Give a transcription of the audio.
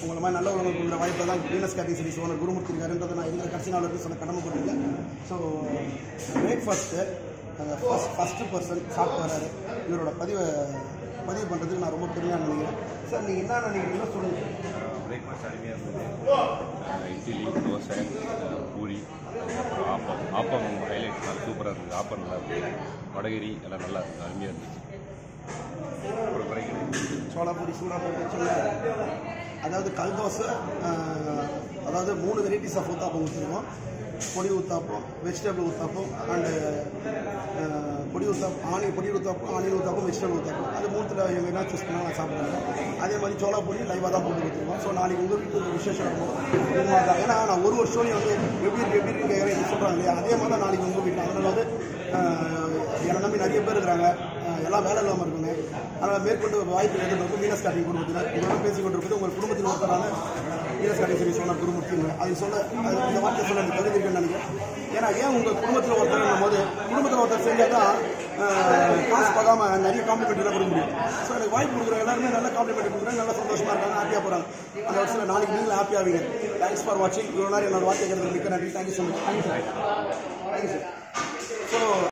உங்களை மாதிரி நல்ல உலகம் கொடுக்குற வாய்ப்பை தான் Venus catering service owner Gurumurthy இருக்காருன்றதை நான் இருக்கிற கடைசி நாள் வரைக்கும் சொல்ல கடமைப்பட்டிருக்கேன். ஸோ பிரேக்ஃபாஸ்ட்டு ஃபஸ்ட்டு பர்சன் சாப்பிட்டு வராரு. இவரோட பதிவு பண்ணுறதுக்கு நான் ரொம்ப பெருமையாக நினைக்கிறேன். சார் நீங்கள் என்ன நினைக்கிறீங்களோ சொல்லுங்கள். பிரேக்ஃபாஸ்ட் அருமையாக இருந்தது. இட்லி, தோசை, பூரி, அதுக்கப்புறம் ஆப்பம் ஹைலைட் நல்லா சூப்பராக இருந்தது. ஆப்பம் நல்லா இருந்தது. வடகரி எல்லாம் நல்லா இருந்தது, அருமையாக இருந்துச்சு. அப்புறம் குறைக்கிறது சோளாப்பூரி சூடாக போட்டு வச்சுருங்க. அதாவது கல் தோசை, அதாவது 3 வெரைட்டிஸ் ஆஃப் ஊத்தாப்பம் வச்சுருக்கோம். பொடி uttapam, vegetable uttapam and podi uttapam, podi uttapam, onion uttapam, vegetable uttapam. அது 3ல் எங்கள் என்ன சூஸ் பண்ணால் நான் சாப்பிடுவேன். அதே மாதிரி சோளாப்பூரி லைவாக தான் போட்டு கொடுத்துருவோம். ஸோ நாளைக்கு உங்கள் வீட்டு விசேஷம் இருக்கும். ஏன்னா நான் ஒரு வருஷம் வந்து எப்படி இருக்குன்னு கேட்குறேன் சொல்கிறாங்க இல்லையா, அதே மாதிரி தான் நாளைக்கு உங்கள் வீட்டில். அதனால் வந்து என்னை நம்பி நிறைய பேர் இருக்கிறாங்க, எல்லாம் வேலை இல்லாமல் இருக்குங்க. அதனால் மேற்கொண்டு வாய்ப்பு எதிர்ப்பு வீனஸ் கேட்டரிங் குடும்பத்தினர் இதோட பேசிக் கொண்டிருப்பது உங்கள் குடும்பத்தில் ஒருத்தரான Venus catering service owner Gurumurthy. அதை சொல்ல இந்த வார்த்தை சொல்ல எனக்கு தகுதி இருக்குன்னு நினைக்கிறேன். ஏன்னா ஏன் உங்கள் குடும்பத்தில் ஒருத்தர் போது குடும்பத்தில் ஒருத்தர் செஞ்சால் தான் காசு பார்க்காம நிறைய காம்ப்ளிமெண்ட்லாம் கொடுக்க முடியும். ஸோ எனக்கு வாய்ப்பு கொடுக்குறோம், எல்லாருமே நல்ல காம்ப்ளிமெண்ட் கொடுக்குறாங்க, நல்லா சந்தோஷமாக இருக்காங்க, ஹாப்பியாக போகிறாங்க. அந்த வருஷத்தில் நாளைக்கு நீங்களும் ஹாப்பி ஆவீங்க. தேங்க்ஸ் ஃபார் வாட்சிங். இவ்வளோ நேரம் என்னோட வார்த்தை கேட்கறது மிக்க நன்றி. Thank you so much. Thank you sir. So